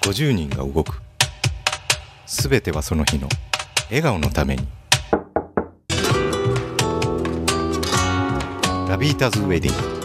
50人が動く。すべてはその日の笑顔のために。ラビータズウェディング。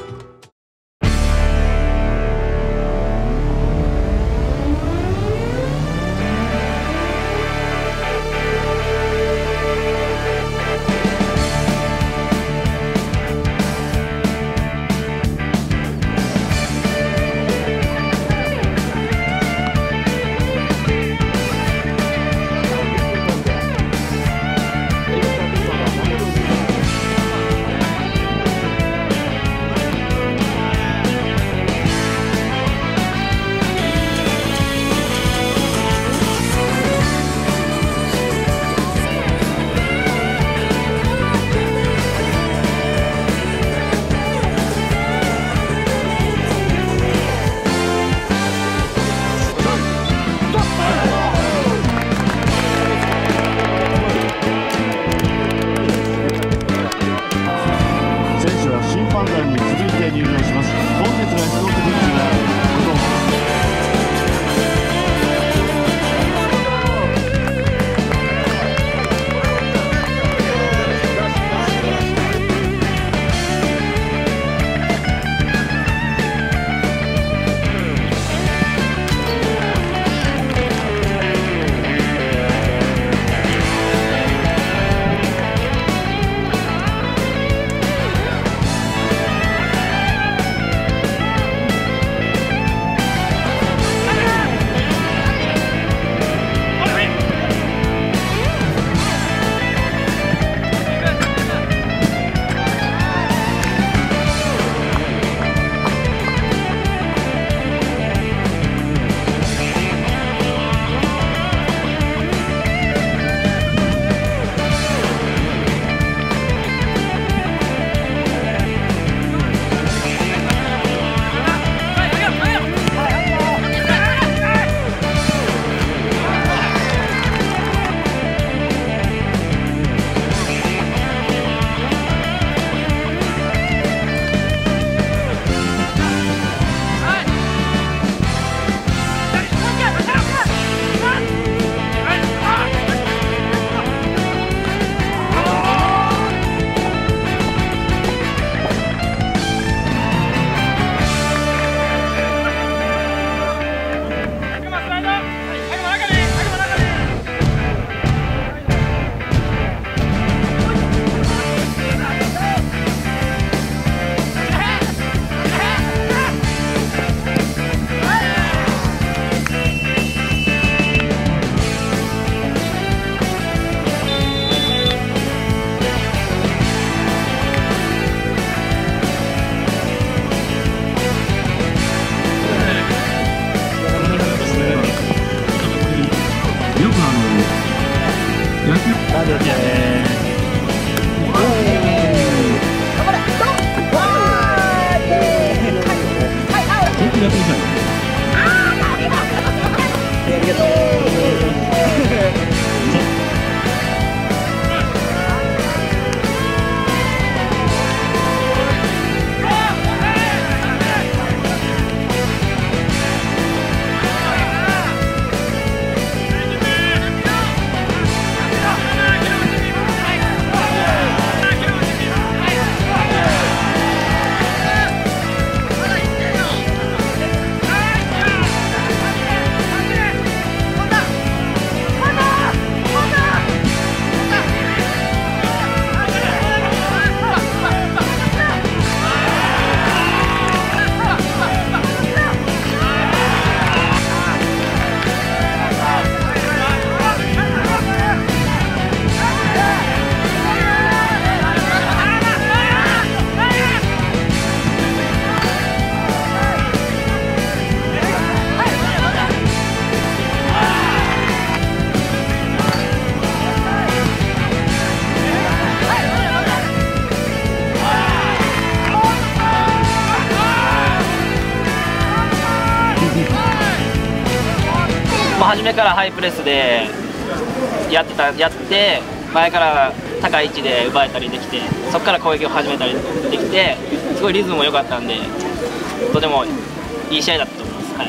初めからハイプレスでやって前から高い位置で奪えたりできて、そこから攻撃を始めたりできて、すごいリズムも良かったんで、とてもいい試合だったと思います。はい。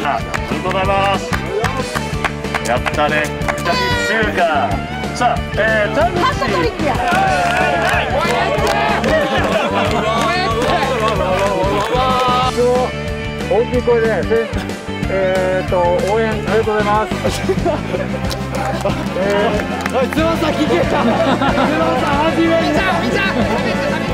ありがとうございます。やったね。じゃあ1週間。さあ、田口。大きい声で、応援ありがとうございます。つま先消えた。つま先始めた。